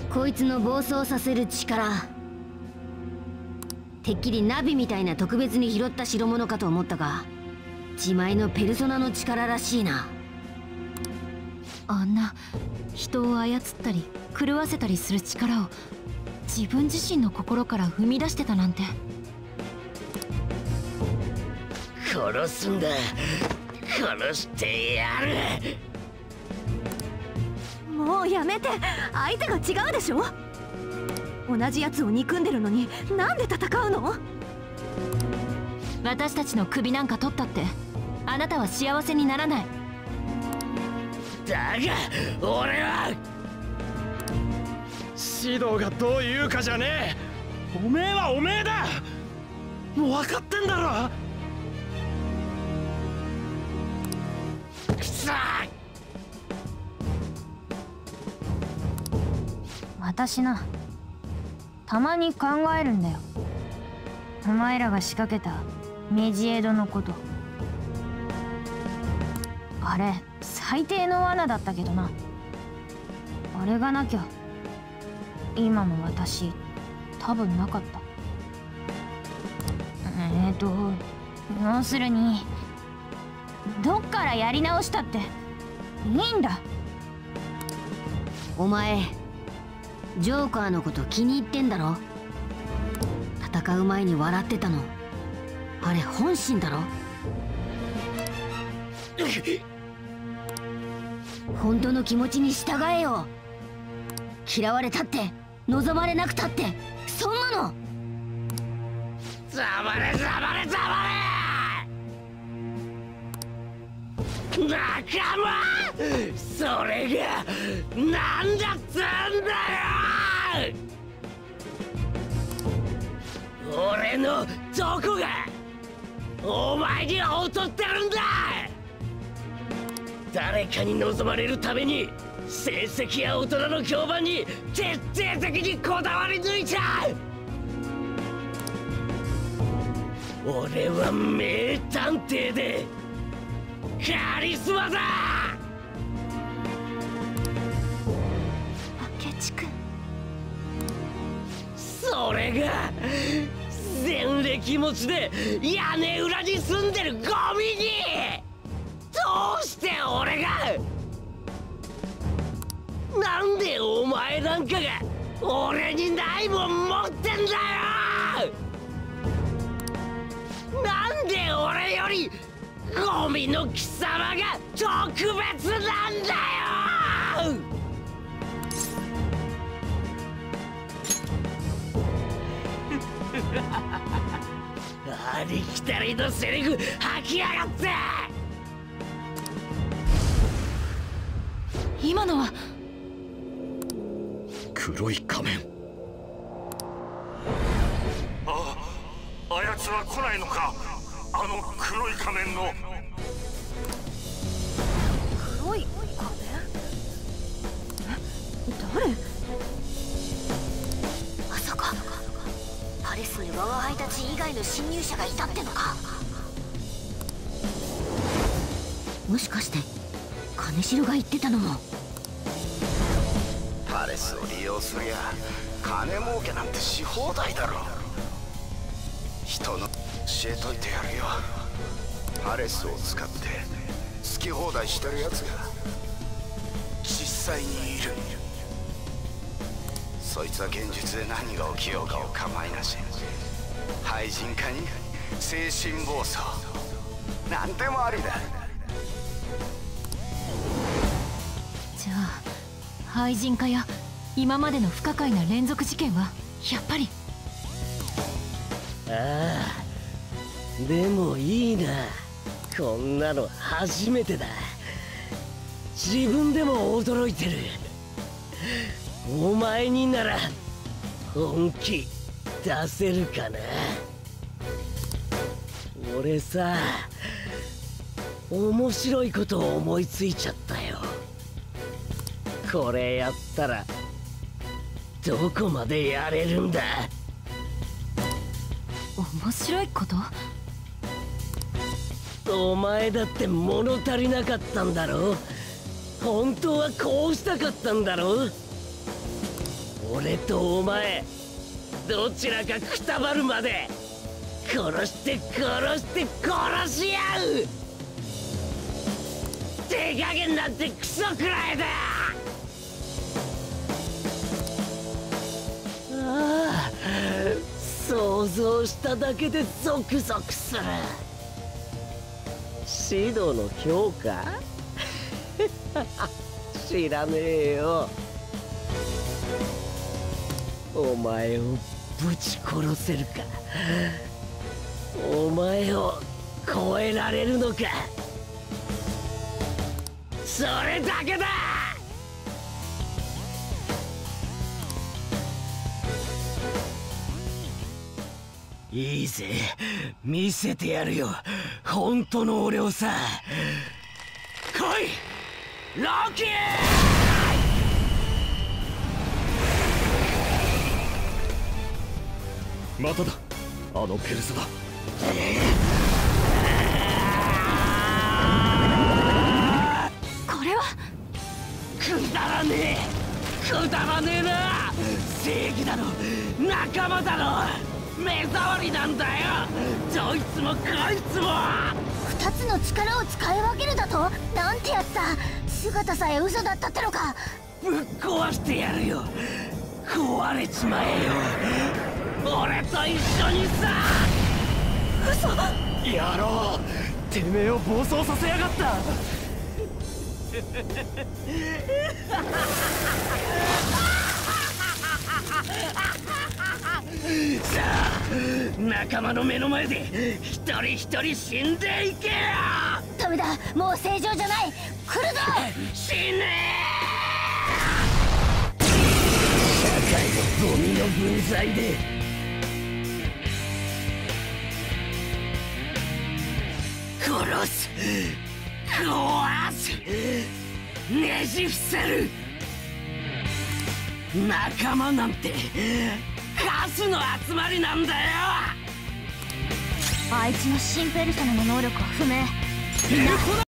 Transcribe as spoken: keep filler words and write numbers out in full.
こいつの暴走させる力、てっきりナビみたいな特別に拾った代物かと思ったが、自前のペルソナの力らしいな。 あんな人を操ったり狂わせたりする力を自分自身の心から生み出してたなんて。 殺すんだ、殺してやる。 もうやめて、相手が違うでしょ。同じやつを憎んでるのになんで戦うの。 私たちの首なんか取ったってあなたは幸せにならない。 だが俺は指導がどう言うかじゃねえ。おめえはおめえだ。もう分かってんだろ。 くそ。 私な、たまに考えるんだよ。お前らが仕掛けたメジエドのこと。あれ最低の罠だったけどな。あれがなきゃ今の私多分なかった。えーと要するにどっからやり直したっていいんだ。 お前ジョーカーのこと気に入ってんだろ。戦う前に笑ってたの、あれ本心だろ。本当の気持ちに従えよ。嫌われたって望まれなくたってそんなの。 ざまれざまれざまれ仲間、それがなんだっつうんだよ。俺のどこがお前に劣ってるんだ。誰かに望まれるために成績や大人の評判に徹底的にこだわり抜いちゃう。俺は名探偵でカリスマだ。 明智君、 それが前歴持ちで屋根裏に住んでるゴミにどうして俺が。なんでお前なんかが俺にないもん持ってんだよ。なんで俺よりゴミの貴様が特別なんだよ。ありきたりのセリフ吐きやがって。 今のは黒い仮面。 ああ、あやつは来ないのか。あの黒い仮面の。 黒い仮面？誰？ まさかパレスに我が輩たち以外の侵入者がいたってのか。もしかして金城が言ってたのも。 パレスを利用すりゃ金儲けなんてし放題だろ。人の教えといてやるよ。パレスを使って好き放題してるやつが実際にいる。そいつは現実で何が起きようかを構いなし。廃人化に精神暴走なんでもありだ。 じゃあ廃人化や今までの不可解な連続事件はやっぱり。 ああ、でもいいな。こんなの初めてだ。自分でも驚いてる。お前になら本気出せるかな。俺さ、面白いことを思いついちゃったよ。これやったらどこまでやれるんだ。 面白いこと？ お前だって物足りなかったんだろ。本当はこうしたかったんだろ。 俺とお前どちらかくたばるまで殺して殺して殺し合う。手加減なんてクソくらいだ。ああ、想像しただけでゾクゾクする。シドの評価知らねえよ。お前をぶち殺せるか、お前を超えられるのか、それだけだ。いいぜ、見せてやるよ、本当の俺をさ。来いロキー。 まただ、あのペルソだ。 これはくだらねえ、くだらねえな。正義だろ、仲間だろ、目障りなんだよ、どいつもこいつも。 二つの力を使い分けるだと？なんてやつだ。姿さえ嘘だったってのか。 ぶっ壊してやるよ、壊れちまえよ、俺と一緒にさ。 嘘。 野郎、てめえを暴走させやがった。 さあ、仲間の目の前で一人一人死んでいけよ。 ダメだ、もう正常じゃない。来るぞ。 死ねー。社会のゴミの分際で殺す、壊す、ねじ伏せる。仲間なんてカスの集まりなんだよ。 あいつの新ペルソナの能力は不明。